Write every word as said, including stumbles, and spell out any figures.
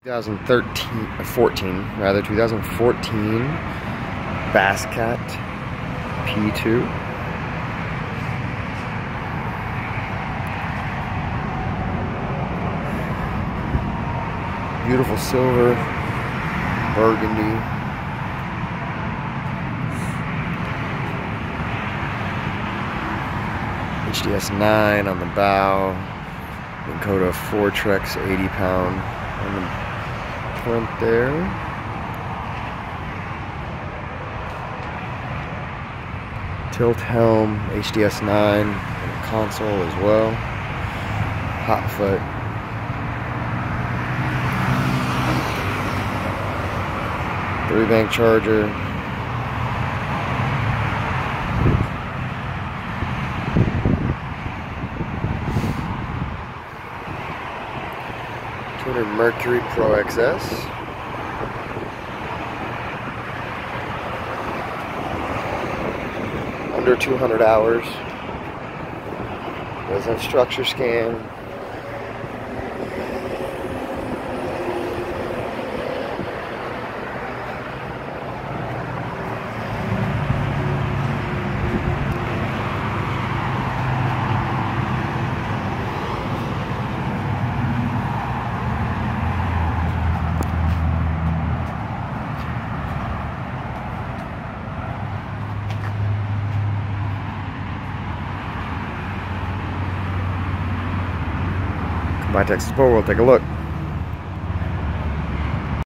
twenty thirteen, fourteen, rather, twenty fourteen Basscat P two. Beautiful silver, burgundy. H D S nine on the bow. Minn Kota Fortrex eighty pound on the front there. Tilt helm, H D S nine, and console as well. Hot foot. Three bank charger. two hundred Mercury Pro X S. Under two hundred hours. Does have structure scan. My Texas Boat, we'll take a look.